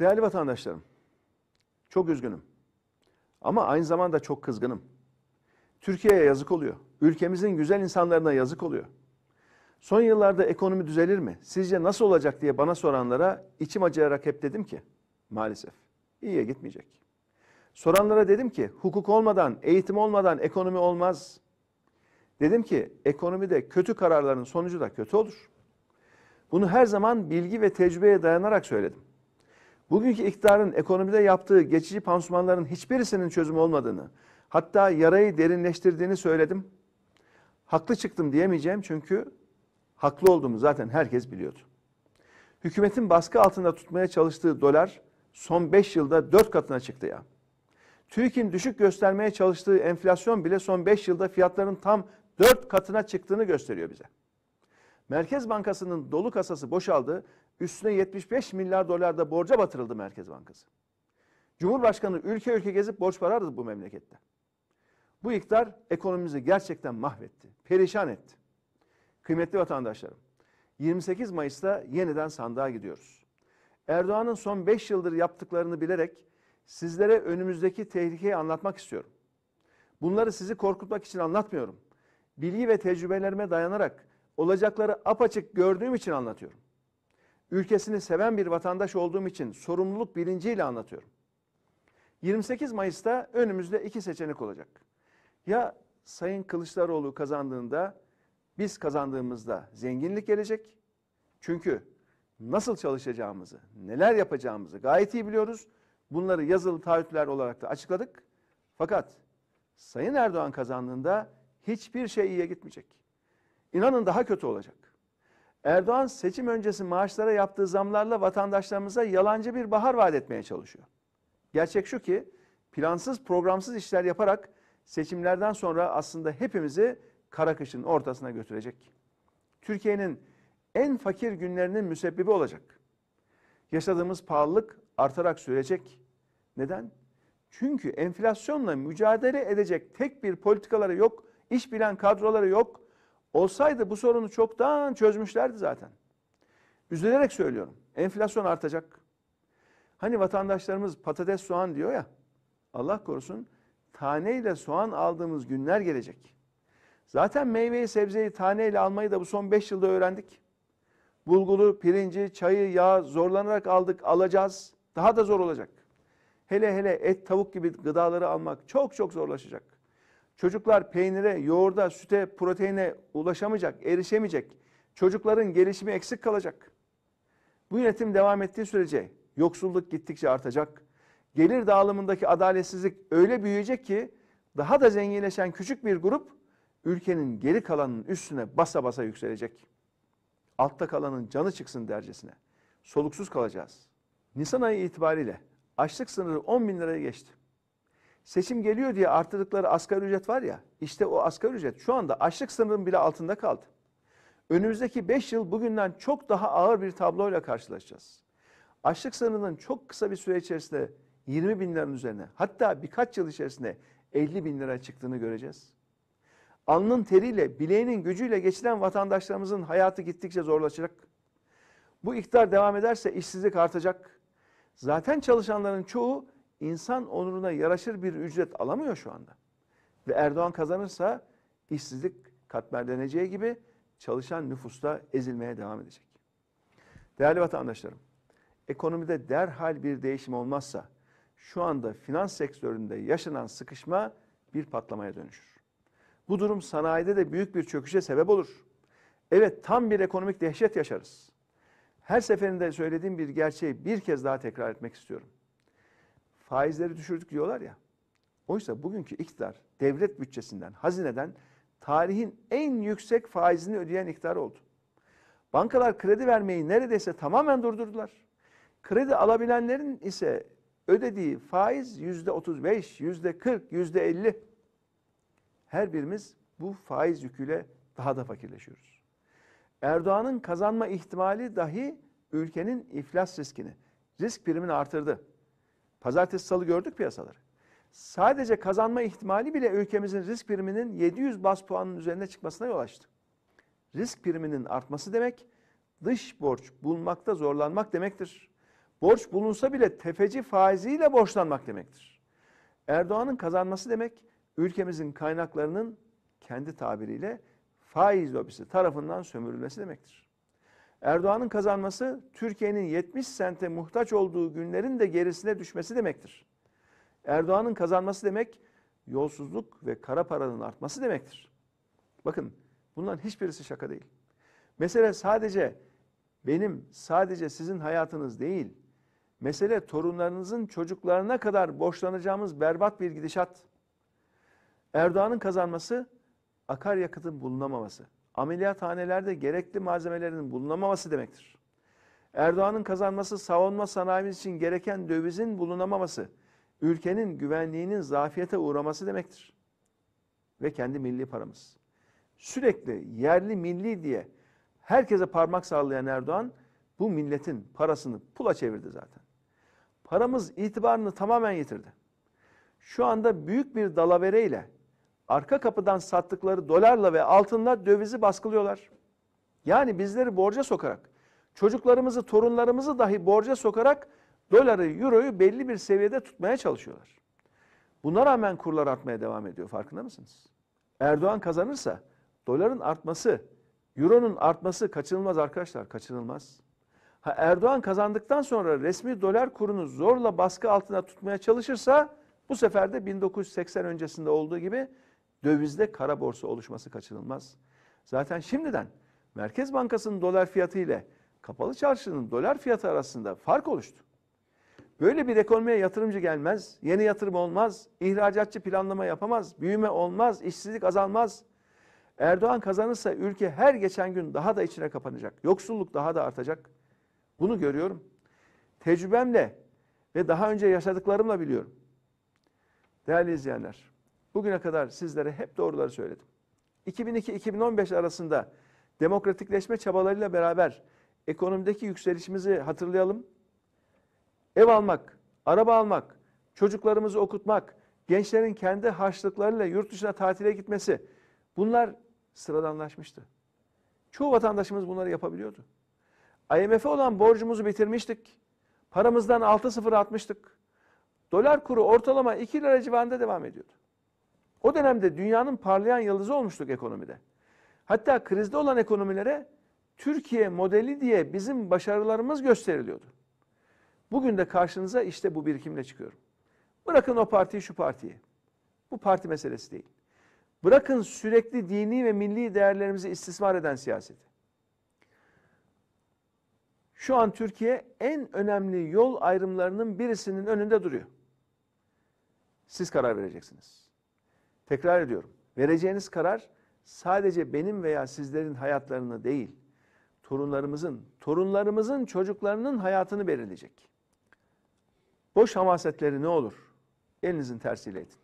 Değerli vatandaşlarım, çok üzgünüm ama aynı zamanda çok kızgınım. Türkiye'ye yazık oluyor. Ülkemizin güzel insanlarına yazık oluyor. Son yıllarda ekonomi düzelir mi? Sizce nasıl olacak diye bana soranlara içim acıyarak hep dedim ki maalesef iyiye gitmeyecek. Soranlara dedim ki hukuk olmadan, eğitim olmadan ekonomi olmaz. Dedim ki ekonomide kötü kararların sonucu da kötü olur. Bunu her zaman bilgi ve tecrübeye dayanarak söyledim. Bugünkü iktidarın ekonomide yaptığı geçici pansumanların hiçbirisinin çözümü olmadığını, hatta yarayı derinleştirdiğini söyledim. Haklı çıktım diyemeyeceğim çünkü haklı olduğumu zaten herkes biliyordu. Hükümetin baskı altında tutmaya çalıştığı dolar son 5 yılda 4 katına çıktı ya. TÜİK'in düşük göstermeye çalıştığı enflasyon bile son 5 yılda fiyatların tam 4 katına çıktığını gösteriyor bize. Merkez Bankası'nın dolu kasası boşaldı, üstüne 75 milyar dolar da borca batırıldı Merkez Bankası. Cumhurbaşkanı ülke ülke gezip borç para aradı bu memlekette. Bu iktidar ekonomimizi gerçekten mahvetti, perişan etti. Kıymetli vatandaşlarım, 28 Mayıs'ta yeniden sandığa gidiyoruz. Erdoğan'ın son 5 yıldır yaptıklarını bilerek sizlere önümüzdeki tehlikeyi anlatmak istiyorum. Bunları sizi korkutmak için anlatmıyorum. Bilgi ve tecrübelerime dayanarak olacakları apaçık gördüğüm için anlatıyorum. Ülkesini seven bir vatandaş olduğum için sorumluluk bilinciyle anlatıyorum. 28 Mayıs'ta önümüzde 2 seçenek olacak. Ya Sayın Kılıçdaroğlu kazandığında, biz kazandığımızda zenginlik gelecek. Çünkü nasıl çalışacağımızı, neler yapacağımızı gayet iyi biliyoruz. Bunları yazılı taahhütler olarak da açıkladık. Fakat Sayın Erdoğan kazandığında hiçbir şey iyiye gitmeyecek. İnanın daha kötü olacak. Erdoğan seçim öncesi maaşlara yaptığı zamlarla vatandaşlarımıza yalancı bir bahar vaat etmeye çalışıyor. Gerçek şu ki plansız programsız işler yaparak seçimlerden sonra aslında hepimizi kara kışın ortasına götürecek. Türkiye'nin en fakir günlerinin müsebbibi olacak. Yaşadığımız pahalılık artarak sürecek. Neden? Çünkü enflasyonla mücadele edecek tek bir politikaları yok, iş bilen kadroları yok. Olsaydı bu sorunu çoktan çözmüşlerdi zaten. Üzülerek söylüyorum. Enflasyon artacak. Hani vatandaşlarımız patates soğan diyor ya. Allah korusun taneyle soğan aldığımız günler gelecek. Zaten meyveyi sebzeyi taneyle almayı da bu son 5 yılda öğrendik. Bulguru, pirinci, çayı, yağı zorlanarak aldık, alacağız. Daha da zor olacak. Hele hele et, tavuk gibi gıdaları almak çok çok zorlaşacak. Çocuklar peynire, yoğurda, süte, proteine ulaşamayacak, erişemeyecek. Çocukların gelişimi eksik kalacak. Bu yönetim devam ettiği sürece yoksulluk gittikçe artacak. Gelir dağılımındaki adaletsizlik öyle büyüyecek ki daha da zenginleşen küçük bir grup ülkenin geri kalanının üstüne basa basa yükselecek. Altta kalanın canı çıksın dercesine. Soluksuz kalacağız. Nisan ayı itibariyle açlık sınırı 10 bin liraya geçti. Seçim geliyor diye artırdıkları asgari ücret var ya, işte o asgari ücret şu anda açlık sınırının bile altında kaldı. Önümüzdeki 5 yıl bugünden çok daha ağır bir tabloyla karşılaşacağız. Açlık sınırının çok kısa bir süre içerisinde 20 bin liranın üzerine, hatta birkaç yıl içerisinde 50 bin lira çıktığını göreceğiz. Alnının teriyle, bileğinin gücüyle geçinen vatandaşlarımızın hayatı gittikçe zorlaşacak. Bu iktidar devam ederse işsizlik artacak. Zaten çalışanların çoğu insan onuruna yaraşır bir ücret alamıyor şu anda. Ve Erdoğan kazanırsa işsizlik katmerleneceği gibi çalışan nüfus da ezilmeye devam edecek. Değerli vatandaşlarım, ekonomide derhal bir değişim olmazsa şu anda finans sektöründe yaşanan sıkışma bir patlamaya dönüşür. Bu durum sanayide de büyük bir çöküşe sebep olur. Evet, tam bir ekonomik dehşet yaşarız. Her seferinde söylediğim bir gerçeği bir kez daha tekrar etmek istiyorum. Faizleri düşürdük diyorlar ya. Oysa bugünkü iktidar devlet bütçesinden, hazineden tarihin en yüksek faizini ödeyen iktidar oldu. Bankalar kredi vermeyi neredeyse tamamen durdurdular. Kredi alabilenlerin ise ödediği faiz %35, %40, %50. Her birimiz bu faiz yüküyle daha da fakirleşiyoruz. Erdoğan'ın kazanma ihtimali dahi ülkenin iflas riskini, risk primini artırdı. Pazartesi, salı gördük piyasaları. Sadece kazanma ihtimali bile ülkemizin risk priminin 700 baz puanın üzerine çıkmasına yol açtı. Risk priminin artması demek, dış borç bulmakta zorlanmak demektir. Borç bulunsa bile tefeci faiziyle borçlanmak demektir. Erdoğan'ın kazanması demek, ülkemizin kaynaklarının kendi tabiriyle faiz lobisi tarafından sömürülmesi demektir. Erdoğan'ın kazanması, Türkiye'nin 70 sente muhtaç olduğu günlerin de gerisine düşmesi demektir. Erdoğan'ın kazanması demek, yolsuzluk ve kara paranın artması demektir. Bakın, bunların hiçbirisi şaka değil. Mesele sadece sizin hayatınız değil. Mesele torunlarınızın çocuklarına kadar borçlanacağımız berbat bir gidişat. Erdoğan'ın kazanması, akaryakıtın bulunamaması, ameliyathanelerde gerekli malzemelerin bulunamaması demektir. Erdoğan'ın kazanması, savunma sanayimiz için gereken dövizin bulunamaması, ülkenin güvenliğinin zafiyete uğraması demektir. Ve kendi milli paramız. Sürekli yerli milli diye herkese parmak sallayan Erdoğan, bu milletin parasını pula çevirdi zaten. Paramız itibarını tamamen yitirdi. Şu anda büyük bir dalavereyle arka kapıdan sattıkları dolarla ve altınla dövizi baskılıyorlar. Yani bizleri borca sokarak, çocuklarımızı, torunlarımızı dahi borca sokarak doları, euroyu belli bir seviyede tutmaya çalışıyorlar. Buna rağmen kurlar artmaya devam ediyor. Farkında mısınız? Erdoğan kazanırsa doların artması, euronun artması kaçınılmaz arkadaşlar, kaçınılmaz. Erdoğan kazandıktan sonra resmi dolar kurunu zorla baskı altına tutmaya çalışırsa bu sefer de 1980 öncesinde olduğu gibi dövizde kara borsa oluşması kaçınılmaz. Zaten şimdiden Merkez Bankası'nın dolar fiyatı ile kapalı çarşının dolar fiyatı arasında fark oluştu. Böyle bir ekonomiye yatırımcı gelmez, yeni yatırım olmaz, ihracatçı planlama yapamaz, büyüme olmaz, işsizlik azalmaz. Erdoğan kazanırsa ülke her geçen gün daha da içine kapanacak, yoksulluk daha da artacak. Bunu görüyorum. Tecrübemle ve daha önce yaşadıklarımla biliyorum. Değerli izleyenler, bugüne kadar sizlere hep doğruları söyledim. 2002-2015 arasında demokratikleşme çabalarıyla beraber ekonomideki yükselişimizi hatırlayalım. Ev almak, araba almak, çocuklarımızı okutmak, gençlerin kendi harçlıklarıyla yurt dışına tatile gitmesi, bunlar sıradanlaşmıştı. Çoğu vatandaşımız bunları yapabiliyordu. IMF'e olan borcumuzu bitirmiştik. Paramızdan 6-0 atmıştık. Dolar kuru ortalama 2 lira civarında devam ediyordu. O dönemde dünyanın parlayan yıldızı olmuştuk ekonomide. Hatta krizde olan ekonomilere Türkiye modeli diye bizim başarılarımız gösteriliyordu. Bugün de karşınıza işte bu birikimle çıkıyorum. Bırakın o partiyi, şu partiyi. Bu parti meselesi değil. Bırakın sürekli dini ve milli değerlerimizi istismar eden siyaseti. Şu an Türkiye en önemli yol ayrımlarının birisinin önünde duruyor. Siz karar vereceksiniz. Tekrar ediyorum. Vereceğiniz karar sadece benim veya sizlerin hayatlarını değil, torunlarımızın çocuklarının hayatını belirleyecek. Boş hamasetleri ne olur? Elinizin tersiyle edin.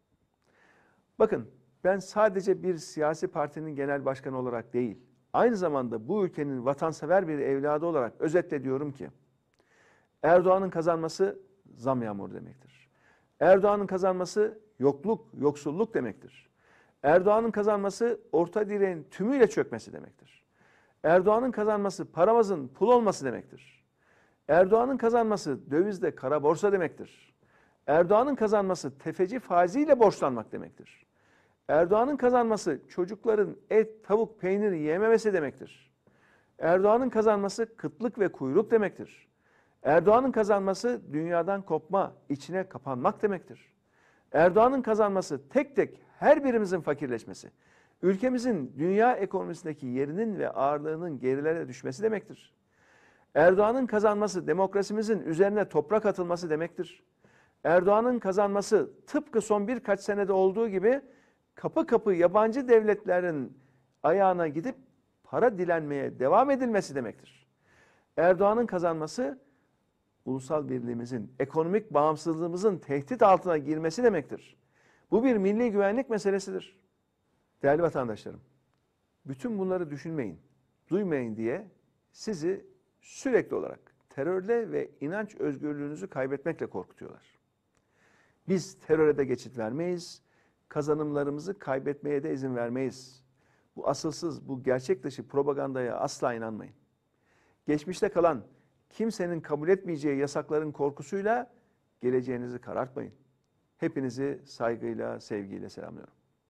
Bakın, ben sadece bir siyasi partinin genel başkanı olarak değil, aynı zamanda bu ülkenin vatansever bir evladı olarak özetle diyorum ki, Erdoğan'ın kazanması zam yağmuru demektir. Erdoğan'ın kazanması yokluk, yoksulluk demektir. Erdoğan'ın kazanması orta direğin tümüyle çökmesi demektir. Erdoğan'ın kazanması paramızın pul olması demektir. Erdoğan'ın kazanması dövizde kara borsa demektir. Erdoğan'ın kazanması tefeci faiziyle borçlanmak demektir. Erdoğan'ın kazanması çocukların et, tavuk, peynir yiyememesi demektir. Erdoğan'ın kazanması kıtlık ve kuyruk demektir. Erdoğan'ın kazanması dünyadan kopma, içine kapanmak demektir. Erdoğan'ın kazanması tek tek her birimizin fakirleşmesi, ülkemizin dünya ekonomisindeki yerinin ve ağırlığının gerilere düşmesi demektir. Erdoğan'ın kazanması demokrasimizin üzerine toprak atılması demektir. Erdoğan'ın kazanması tıpkı son birkaç senede olduğu gibi kapı kapı yabancı devletlerin ayağına gidip para dilenmeye devam edilmesi demektir. Erdoğan'ın kazanması ulusal birliğimizin, ekonomik bağımsızlığımızın tehdit altına girmesi demektir. Bu bir milli güvenlik meselesidir. Değerli vatandaşlarım, bütün bunları düşünmeyin, duymayın diye sizi sürekli olarak terörle ve inanç özgürlüğünüzü kaybetmekle korkutuyorlar. Biz teröre de geçit vermeyiz, kazanımlarımızı kaybetmeye de izin vermeyiz. Bu asılsız, bu gerçek dışı propagandaya asla inanmayın. Geçmişte kalan kimsenin kabul etmeyeceği yasakların korkusuyla geleceğinizi karartmayın. Hepinizi saygıyla, sevgiyle selamlıyorum.